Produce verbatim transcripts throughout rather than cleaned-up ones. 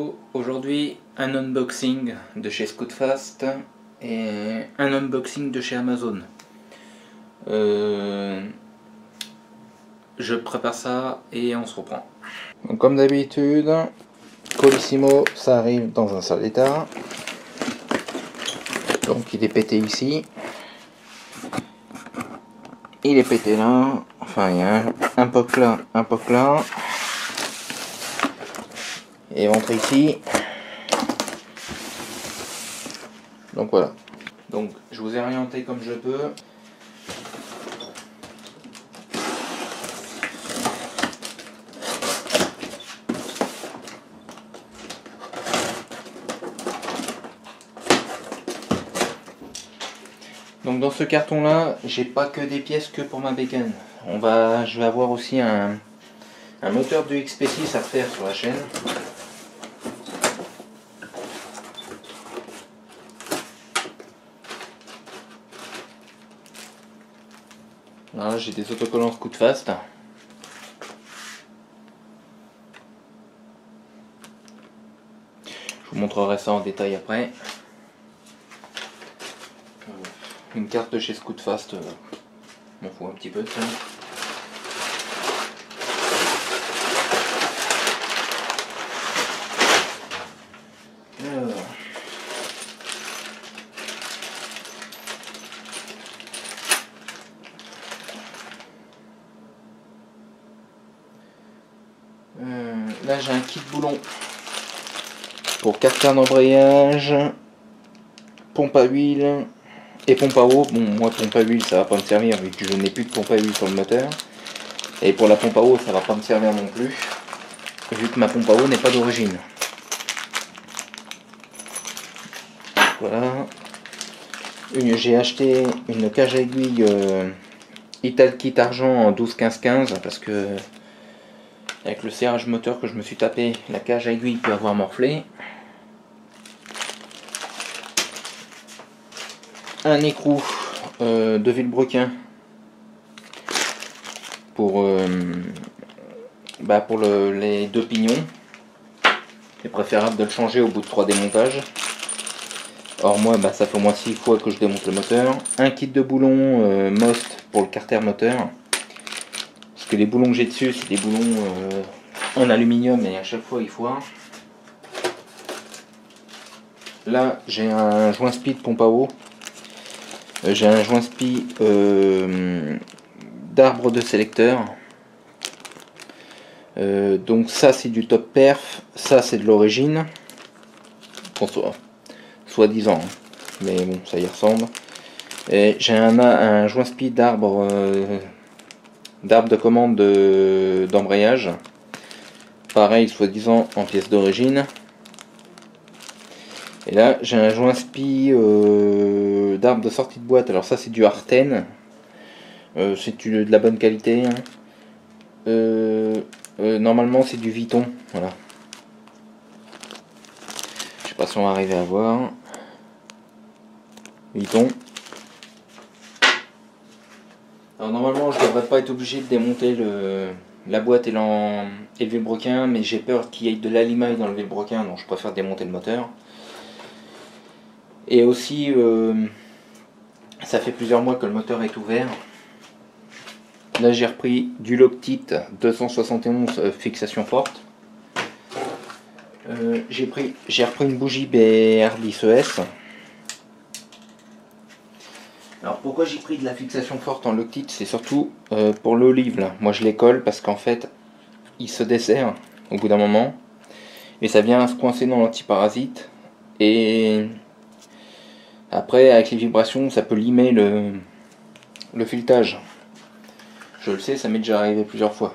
vidéo. Aujourd'hui, un unboxing de chez Scootfast et un unboxing de chez Amazon. Euh, je prépare ça et on se reprend. Donc, comme d'habitude, Colissimo, ça arrive dans un sale état. Donc il est pété ici. Il est pété là. Enfin, il y a un, un poc là, un poc là. Et rentré ici. Donc voilà. Donc je vous ai orienté comme je peux. Donc dans ce carton là, j'ai pas que des pièces que pour ma bécane. On va, je vais avoir aussi un, un moteur de X P six à faire sur la chaîne. Là j'ai des autocollants Scootfast. Je vous montrerai ça en détail après. Une carte de chez Scootfast, euh, m'en fout un petit peu de ça. Alors. Euh, là j'ai un kit boulon pour carter d'embrayage, pompe à huile et pompe à eau. Bon, moi pompe à huile ça va pas me servir vu que je n'ai plus de pompe à huile sur le moteur, et pour la pompe à eau ça va pas me servir non plus vu que ma pompe à eau n'est pas d'origine. Voilà, j'ai acheté une cage à aiguille euh, Italkit argent en douze quinze quinze parce que avec le serrage moteur que je me suis tapé, la cage à aiguille peut avoir morflé. Un écrou euh, de Villebrequin pour, euh, bah pour le, les deux pignons. C'est préférable de le changer au bout de trois démontages. Or moi bah, ça fait au moins six fois que je démonte le moteur. Un kit de boulons euh, Most pour le carter moteur. Parce que les boulons que j'ai dessus c'est des boulons euh, en aluminium et à chaque fois il foire. Là j'ai un joint speed pompe à eau. Euh, j'ai un joint spi euh, d'arbre de sélecteur. Euh, donc ça c'est du top perf, ça c'est de l'origine. Soit, soi-disant, hein. Mais bon ça y ressemble. Et j'ai un, un joint spi d'arbre euh, d'arbre de commande d'embrayage. Pareil, soi-disant en pièce d'origine. Et là j'ai un joint spi euh, d'arbre de sortie de boîte. Alors ça c'est du Arten. Euh, c'est de la bonne qualité. Hein. Euh, euh, normalement c'est du Viton. Voilà. Je sais pas si on va arriver à voir. Viton. Alors normalement je devrais pas être obligé de démonter le, la boîte et, et le Villebrequin, mais j'ai peur qu'il y ait de l'alimaille dans le Villebrequin, donc je préfère démonter le moteur. Et aussi euh, ça fait plusieurs mois que le moteur est ouvert. Là j'ai repris du Loctite deux cent soixante et onze euh, fixation forte. Euh, j'ai pris, j'ai repris une bougie B R dix E S. Alors pourquoi j'ai pris de la fixation forte en Loctite, c'est surtout euh, pour l'olive là. Moi je les colle parce qu'en fait il se dessert au bout d'un moment et ça vient se coincer dans l'antiparasite, et après avec les vibrations ça peut limer le, le filetage. Je le sais, ça m'est déjà arrivé plusieurs fois.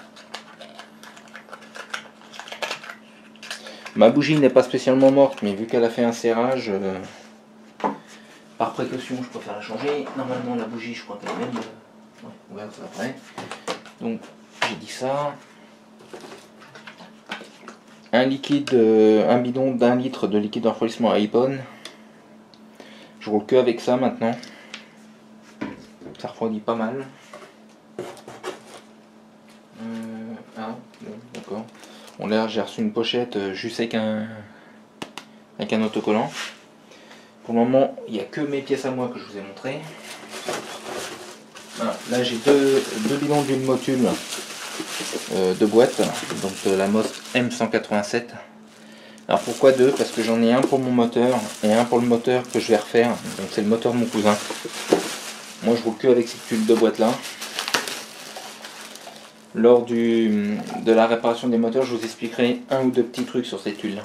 Ma bougie n'est pas spécialement morte, mais vu qu'elle a fait un serrage, euh, par précaution, je préfère la changer. Normalement, la bougie, je crois qu'elle est même... Euh, ouais, on verra ça après. Donc, j'ai dit ça. Un liquide, euh, un bidon d'un litre de liquide de refroidissement à Ipon. Je roule que avec ça maintenant. Ça refroidit pas mal. Euh, ah, bon, d'accord. On là j'ai reçu une pochette euh, juste avec un, avec un autocollant. Pour le moment, il n'y a que mes pièces à moi que je vous ai montré. Voilà. Là j'ai deux, deux bidons d'huile Motul euh, de boîte, donc de la Moss M cent quatre-vingt-sept. Alors pourquoi deux? Parce que j'en ai un pour mon moteur et un pour le moteur que je vais refaire. Donc c'est le moteur de mon cousin. Moi je roule que avec cette huile de boîte là. Lors du, de la réparation des moteurs, je vous expliquerai un ou deux petits trucs sur cette huile.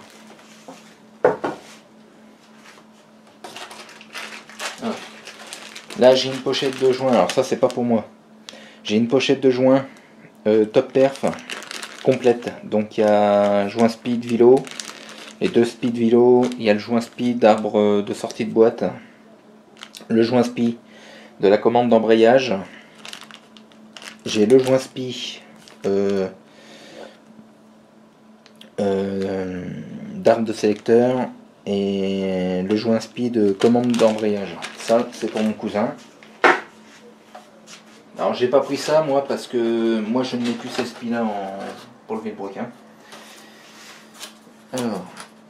Ah. Là j'ai une pochette de joint, alors ça c'est pas pour moi. J'ai une pochette de joint euh, top perf complète. Donc il y a joint speed vilo, les deux speed vilo, il y a le joint speed arbre de sortie de boîte, le joint spi de la commande d'embrayage. J'ai le joint spi euh, euh, d'arbre de sélecteur et le joint spi de commande d'embrayage. Ça c'est pour mon cousin. Alors j'ai pas pris ça moi parce que moi je ne mets plus ces spis là en... pour le vilebrequin. Alors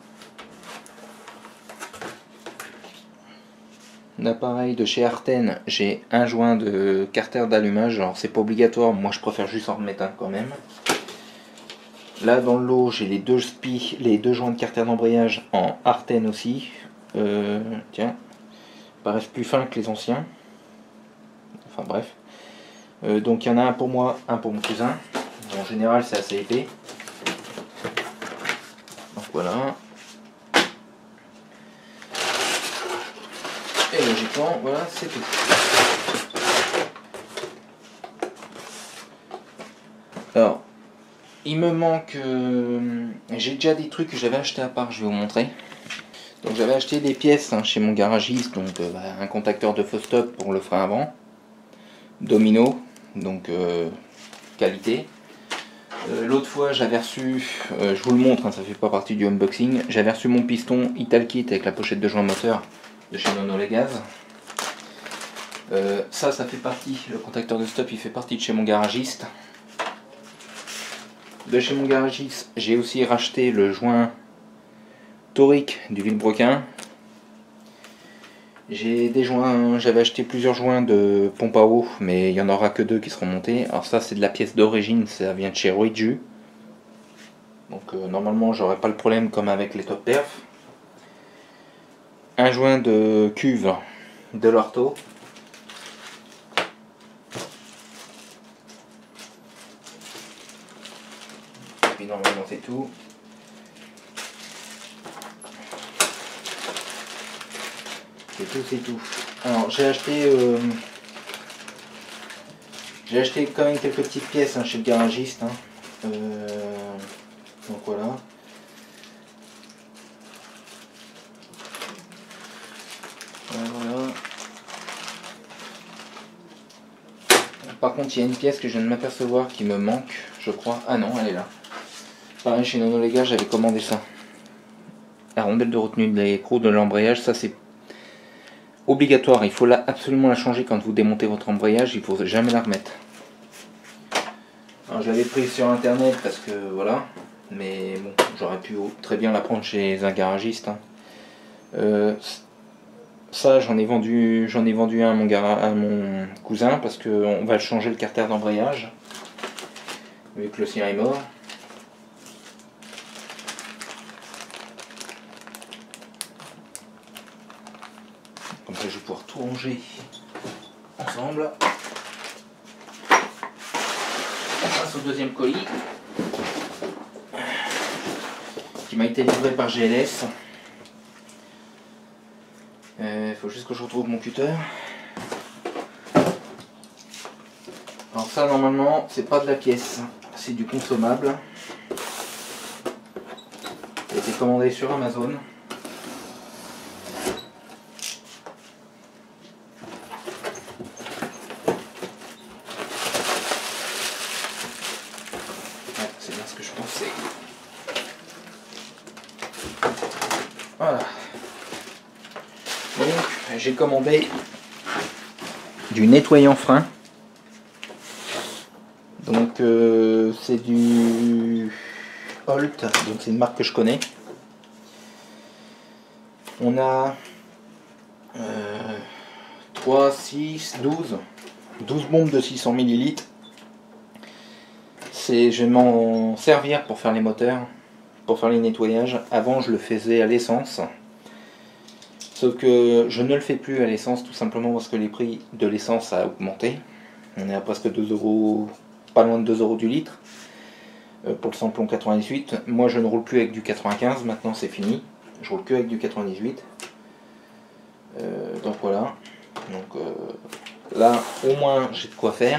l'appareil de chez Arten, j'ai un joint de carter d'allumage, alors c'est pas obligatoire, moi je préfère juste en remettre un quand même. Là dans le lot j'ai les deux spis, les deux joints de carter d'embrayage en Arten aussi. Euh, tiens, ils paraissent plus fins que les anciens. Enfin bref. Euh, donc il y en a un pour moi, un pour mon cousin. En général c'est assez épais. Donc voilà. Et logiquement, voilà, c'est tout. Alors, il me manque... Euh, j'ai déjà des trucs que j'avais acheté à part, je vais vous montrer. Donc j'avais acheté des pièces hein, chez mon garagiste, donc euh, bah, un contacteur de faux stop pour le frein avant. Domino, donc euh, qualité. Euh, L'autre fois j'avais reçu, euh, je vous le montre, hein, ça fait pas partie du unboxing, j'avais reçu mon piston Italkit avec la pochette de joint moteur de chez Nonolegaz. Euh, ça, ça fait partie, le contacteur de stop il fait partie de chez mon garagiste. De chez mon garagiste, j'ai aussi racheté le joint torique du vilebrequin. J'ai des joints, j'avais acheté plusieurs joints de pompe à eau, mais il n'y en aura que deux qui seront montés. Alors ça c'est de la pièce d'origine, ça vient de chez Ruiju. Donc euh, normalement j'aurai pas le problème comme avec les top perf. Un joint de cuve de l'ortho. Et puis normalement c'est tout. C'est tout, c'est tout. Alors j'ai acheté euh, j'ai acheté quand même quelques petites pièces hein, chez le garagiste. Hein. Euh, donc voilà. Voilà. Par contre il y a une pièce que je viens de m'apercevoir qui me manque, je crois. Ah non, elle est là. Pareil chez Nonolegaz, j'avais commandé ça. La rondelle de retenue de l'écrou de l'embrayage, ça c'est obligatoire, il faut la, absolument la changer quand vous démontez votre embrayage, il ne faut jamais la remettre. Alors je l'avais prise sur internet parce que voilà, mais bon, j'aurais pu très bien la prendre chez un garagiste. Hein. Euh, ça j'en ai vendu j'en ai vendu un à mon, gara, à mon cousin parce qu'on va changer le carter d'embrayage, vu que le sien est mort. Comme ça je vais pouvoir tout ranger ensemble. On passe au deuxième colis qui m'a été livré par G L S. Il euh, faut juste que je retrouve mon cutter. Alors ça normalement c'est pas de la pièce, c'est du consommable. Il a été commandé sur Amazon. Voilà. Donc j'ai commandé du nettoyant frein. Donc euh, c'est du Holt, donc c'est une marque que je connais. On a euh, trois, six, douze, douze bombes de six cents millilitres. C'est, je vais m'en servir pour faire les moteurs, pour faire les nettoyages. Avant je le faisais à l'essence. Sauf que je ne le fais plus à l'essence tout simplement parce que les prix de l'essence a augmenté. On est à presque deux euros, pas loin de deux euros du litre. Pour le samplon quatre-vingt-dix-huit, moi je ne roule plus avec du quatre-vingt-quinze, maintenant c'est fini. Je roule que avec du quatre-vingt-dix-huit. Euh, donc voilà. Donc euh, là au moins j'ai de quoi faire.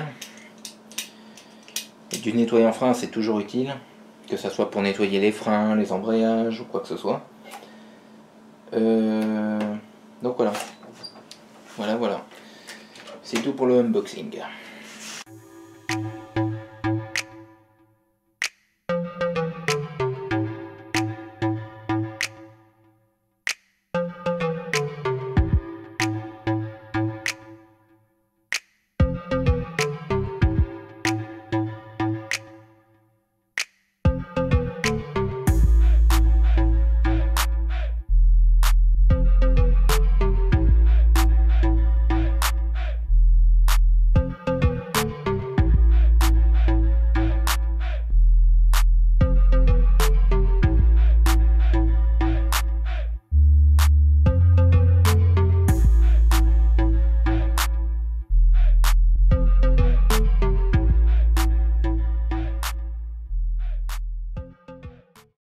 Et du nettoyant frein c'est toujours utile, que ce soit pour nettoyer les freins, les embrayages ou quoi que ce soit. Euh, donc voilà. Voilà voilà. C'est tout pour le unboxing.